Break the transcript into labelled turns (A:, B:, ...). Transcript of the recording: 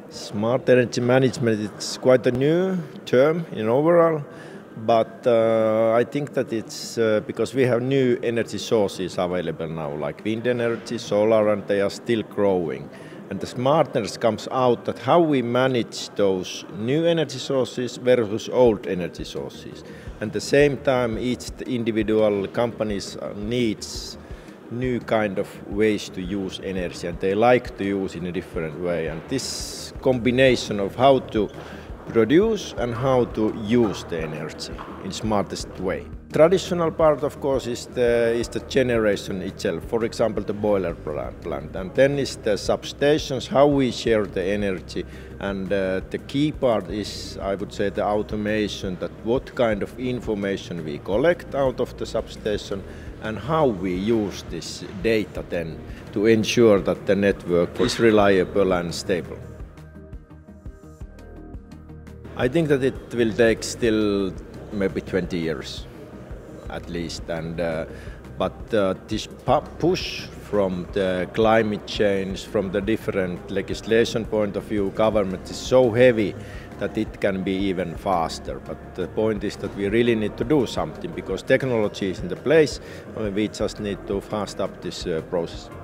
A: Smart energy management is quite a new term in overall, but I think that it's because we have new energy sources available now, like wind energy, solar, and they are still growing. And the smartness comes out that how we manage those new energy sources versus old energy sources. At the same time, each individual companies needs new kind of ways to use energy, and they like to use in a different way. And this combination of how to produce and how to use the energy in smartest way. Traditional part, of course, is the generation itself. For example, the boiler plant, and then is the substations, how we share the energy, and the key part is, I would say, the automation. That what kind of information we collect out of the substation, and how we use this data then to ensure that the network is reliable and stable. I think that it will take still maybe 20 years at least, but this push from the climate change, from the different legislation point of view, government is so heavy that it can be even faster. But the point is that we really need to do something because technology is in the place, we just need to fast up this process.